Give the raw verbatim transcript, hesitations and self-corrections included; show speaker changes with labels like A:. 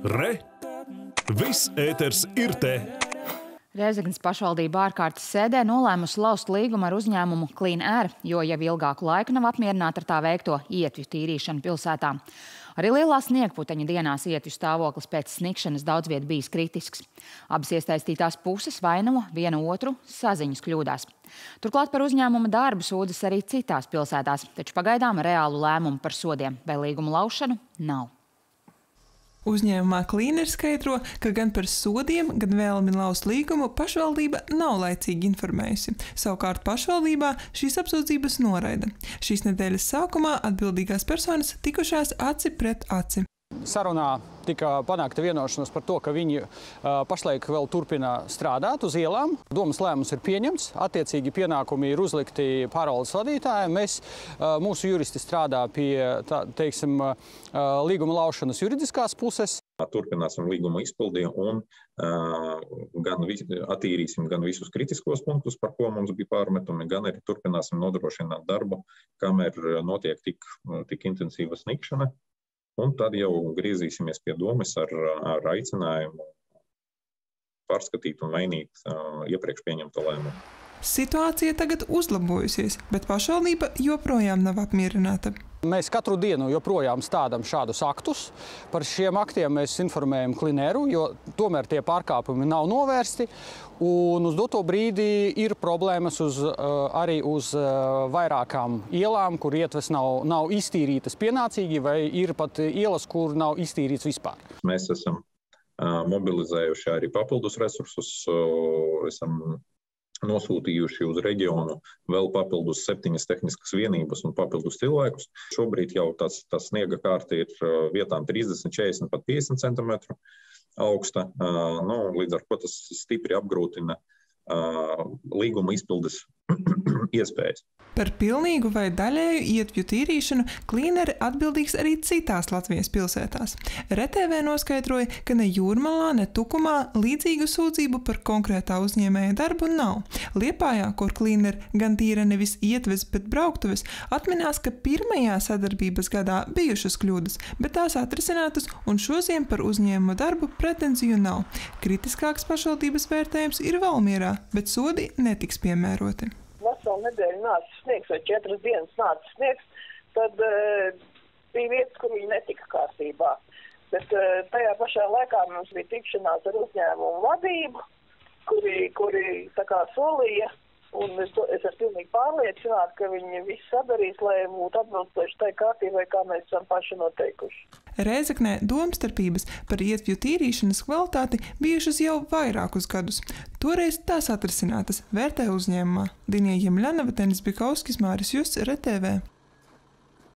A: Re! Viss ēters ir te!
B: Rēzeknes pašvaldība ārkārtas sēdē nolēmusi laust līgumu ar uzņēmumu Clean Air, jo jau ilgāku laiku nav apmierināta ar tā veikto ietvju tīrīšanu pilsētā. Arī lielā sniegputeņa dienās ietvju stāvoklis pēc snikšanas daudz viet bijis kritisks. Abas iesaistītās puses vaino viena otru saziņas kļūdās. Turklāt par uzņēmuma darbu sūdzas arī citās pilsētās, taču pagaidām reālu lēmumu par sodiem vai līgumu laušanu nav.
C: Uzņēmumā Clean Air skaidro, ka gan par sodiem, gan vēlmi laust līgumu pašvaldība nav laicīgi informējusi. Savukārt pašvaldībā šīs apsūdzības noraida. Šīs nedēļas sākumā atbildīgās personas tikušās aci pret aci.
D: Sarunā tika panākta vienošanās par to, ka viņi uh, pašlaik vēl turpina strādāt uz ielām. Domas lēmums ir pieņemts, attiecīgi pienākumi ir uzlikti pārvaldes vadītājiem. Mēs, uh, mūsu juristi strādā pie, tā, teiksim, uh, līguma laušanas juridiskās puses.
E: Turpināsim līguma izpildi un uh, gan vis, attīrīsim gan visus kritiskos punktus, par ko mums bija pārmetumi, gan arī turpināsim nodrošināt darbu, kamēr notiek tik, tik intensīva snikšana. Un tad jau griezīsimies pie domes ar, ar aicinājumu pārskatīt un mainīt uh, iepriekš pieņemto lēmumu.
C: Situācija tagad uzlabojusies, bet pašvaldība joprojām nav apmierināta.
D: Mēs katru dienu joprojām stādām šādus aktus. Par šiem aktiem mēs informējam Clean Air, jo tomēr tie pārkāpumi nav novērsti. Un uz doto brīdi ir problēmas uz, arī uz vairākām ielām, kur ietves nav, nav iztīrītas pienācīgi, vai ir pat ielas, kur nav iztīrīts vispār.
E: Mēs esam mobilizējuši arī papildus resursus, esam nosūtījuši uz reģionu vēl papildus septiņas tehniskas vienības un papildus cilvēkus. Šobrīd jau tas, tas sniega kārta ir vietām trīsdesmit, četrdesmit, pat piecdesmit centimetru augsta. Nu, līdz ar ko tas stipri apgrūtina līguma izpildes iespējas.
C: Par pilnīgu vai daļēju ietvju tīrīšanu Clean Air atbildīgs arī citās Latvijas pilsētās. R T V noskaidroja, ka ne Jūrmalā, ne Tukumā līdzīgu sūdzību par konkrētā uzņēmēja darbu nav. Liepājā, kur Clean Air gan tīra nevis ietves, bet brauktuves, atminās, ka pirmajā sadarbības gadā bijušas kļūdas, bet tās atrisinātas un šodien par uzņēmuma darbu pretenziju nav. Kritiskāks pašvaldības vērtējums ir Valmierā, bet sodi netiks piemēroti.
F: Veselu nedēļu nāca sniegs, vai četras dienas nāca sniegs, tad uh, bija vietas, kur viņi netika kārtībā. Bet uh, tajā pašā laikā mums bija tikšanās ar uzņēmumu vadību, kuri, kuri tā kā solīja, un es, es esmu pilnīgi pārliecināta, ka viņi visu sadarīs, lai būtu atbilstoši tai kārtībai, kā mēs esam paši noteikuši.
C: Rēzeknē domstarpības par ietvju tīrīšanas kvalitāti bijušas jau vairākus gadus. Toreiz tās atrisinātas, vērtē uzņēmumā. Dinija Jemļanova, Denis Bikovskis, Māris Justs, R T V.